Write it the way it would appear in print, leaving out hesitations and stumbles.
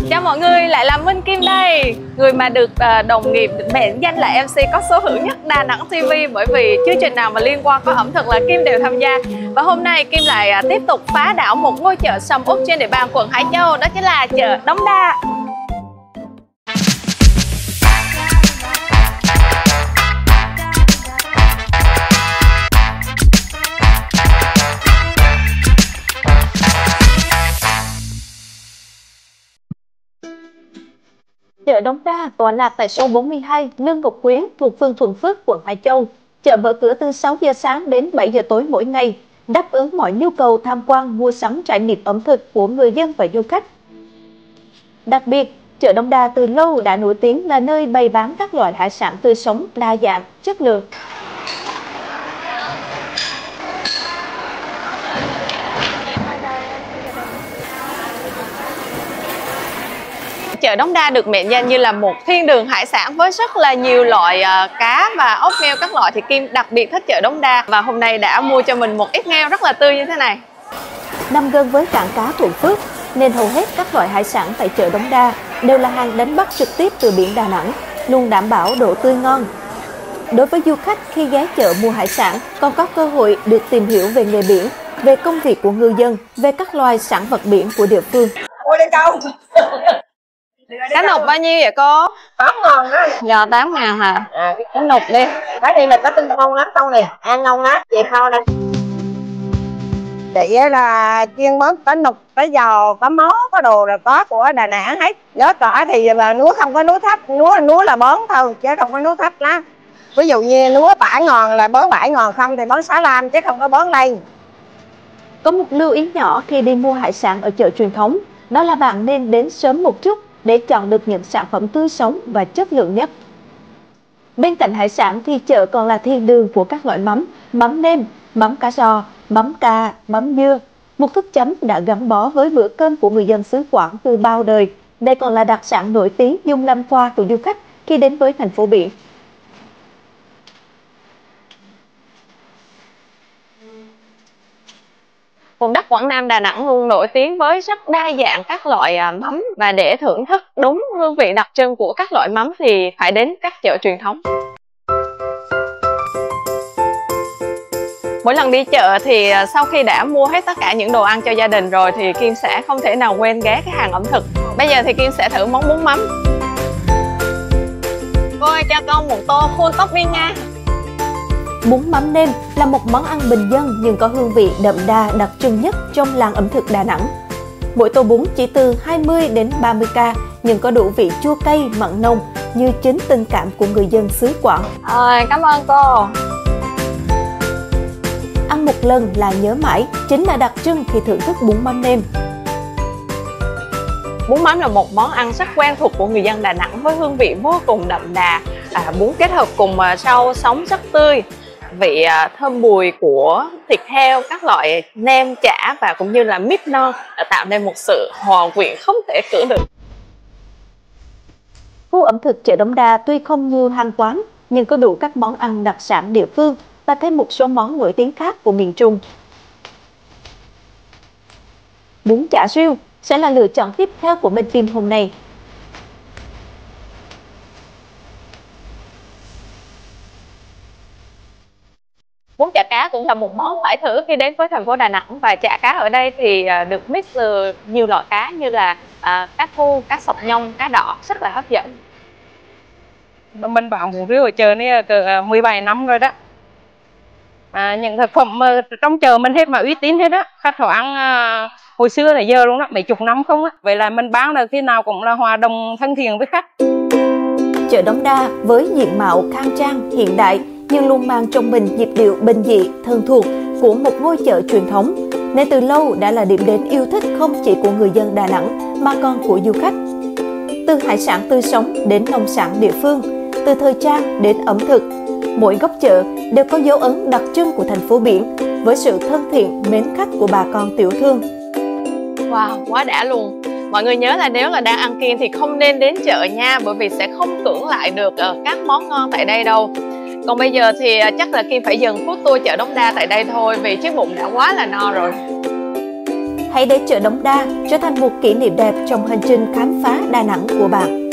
Chào mọi người, lại là Minh Kim đây. Người mà được đồng nghiệp mệnh danh là MC có số hữu nhất Đà Nẵng TV. Bởi vì chương trình nào mà liên quan có ẩm thực là Kim đều tham gia. Và hôm nay Kim lại tiếp tục phá đảo một ngôi chợ sầm uất trên địa bàn quận Hải Châu. Đó chính là chợ Đống Đa. Chợ Đống Đa tọa lạc tại số 42 Lương Ngọc Quyến thuộc phường Thuận Phước, quận Hải Châu. Chợ mở cửa từ 6 giờ sáng đến 7 giờ tối mỗi ngày, đáp ứng mọi nhu cầu tham quan, mua sắm, trải nghiệm ẩm thực của người dân và du khách. Đặc biệt, chợ Đống Đa từ lâu đã nổi tiếng là nơi bày bán các loại hải sản tươi sống, đa dạng, chất lượng. Chợ Đống Đa được mệnh danh như là một thiên đường hải sản với rất là nhiều loại cá và ốc nghêu các loại, thì Kim đặc biệt thích chợ Đống Đa và hôm nay đã mua cho mình một ít nghêu rất là tươi như thế này. Nằm gần với cảng cá Thuận Phước nên hầu hết các loại hải sản tại chợ Đống Đa đều là hàng đánh bắt trực tiếp từ biển Đà Nẵng, luôn đảm bảo độ tươi ngon. Đối với du khách khi ghé chợ mua hải sản còn có cơ hội được tìm hiểu về nghề biển, về công việc của ngư dân, về các loài sản vật biển của địa phương. Ôi đây câu. Cá nục bao nhiêu vậy cô? 8.000 đó. Giờ 8.000 hả? Cá nục đi. Cái này là cá tinh ngon lắm câu này, ăn ngon lắm. Chị kho đây. Chị là chuyên bán cá nục, cá giò, cá mó, có đồ là có của Đà Nẵng hết. Giá cả thì là núa không có núa thấp, núa là bán thôi chứ không có núa thấp lắm. Ví dụ như núa 7.000 là bán 7.000, không thì bán 65 chứ không có bán lên. Có một lưu ý nhỏ khi đi mua hải sản ở chợ truyền thống, đó là bạn nên đến sớm một chút để chọn được những sản phẩm tươi sống và chất lượng nhất. Bên cạnh hải sản thì chợ còn là thiên đường của các loại mắm, mắm nêm, mắm cá giò, mắm cà, mắm dưa. Một thức chấm đã gắn bó với bữa cơm của người dân xứ Quảng từ bao đời. Đây còn là đặc sản nổi tiếng dung lâm pha của du khách khi đến với thành phố biển. Vùng đất Quảng Nam Đà Nẵng luôn nổi tiếng với rất đa dạng các loại mắm, và để thưởng thức đúng hương vị đặc trưng của các loại mắm thì phải đến các chợ truyền thống. Mỗi lần đi chợ thì sau khi đã mua hết tất cả những đồ ăn cho gia đình rồi thì Kim sẽ không thể nào quên ghé cái hàng ẩm thực. Bây giờ thì Kim sẽ thử món bún mắm. Cô ơi, cho con một tô full topping nha. Bún mắm nêm là một món ăn bình dân nhưng có hương vị đậm đà đặc trưng nhất trong làng ẩm thực Đà Nẵng. Mỗi tô bún chỉ từ 20 đến 30k nhưng có đủ vị chua cay mặn nồng như chính tình cảm của người dân xứ Quảng. Cảm ơn cô. Ăn một lần là nhớ mãi chính là đặc trưng khi thưởng thức bún mắm nêm. Bún mắm là một món ăn rất quen thuộc của người dân Đà Nẵng với hương vị vô cùng đậm đà. Bún kết hợp cùng rau sống rất tươi, vị thơm bùi của thịt heo, các loại nem chả và cũng như là mít non đã tạo nên một sự hòa quyện không thể cưỡng được. Khu ẩm thực chợ Đống Đa tuy không như hàng quán nhưng có đủ các món ăn đặc sản địa phương và thêm một số món nổi tiếng khác của miền Trung. Bún chả riêu sẽ là lựa chọn tiếp theo của bên phim hôm nay. Bún chả cá cũng là một món phải thử khi đến với thành phố Đà Nẵng, và chả cá ở đây thì được mix từ nhiều loại cá như là cá thu, cá sọc nhông, cá đỏ, rất là hấp dẫn. Mình bán bún riêu ở chợ này cỡ 17 năm rồi đó. Những thực phẩm trong chợ mình hết mà uy tín hết á, khách họ ăn hồi xưa là giờ luôn đó, mấy chục năm không á. Vậy là mình bán là khi nào cũng là hòa đồng thân thiện với khách. Chợ Đống Đa với diện mạo khang trang hiện đại nhưng luôn mang trong mình nhịp điệu bình dị thân thuộc của một ngôi chợ truyền thống, nên từ lâu đã là điểm đến yêu thích không chỉ của người dân Đà Nẵng mà còn của du khách. Từ hải sản tươi sống đến nông sản địa phương, từ thời trang đến ẩm thực, mỗi góc chợ đều có dấu ấn đặc trưng của thành phố biển với sự thân thiện mến khách của bà con tiểu thương. Wow, quá đã luôn. Mọi người nhớ là nếu là đang ăn kiêng thì không nên đến chợ nha, bởi vì sẽ không cưỡng lại được các món ngon tại đây đâu. Còn bây giờ thì chắc là Kim phải dừng food tour chợ Đống Đa tại đây thôi, vì chiếc bụng đã quá là no rồi. Hãy để chợ Đống Đa trở thành một kỷ niệm đẹp trong hành trình khám phá Đà Nẵng của bạn.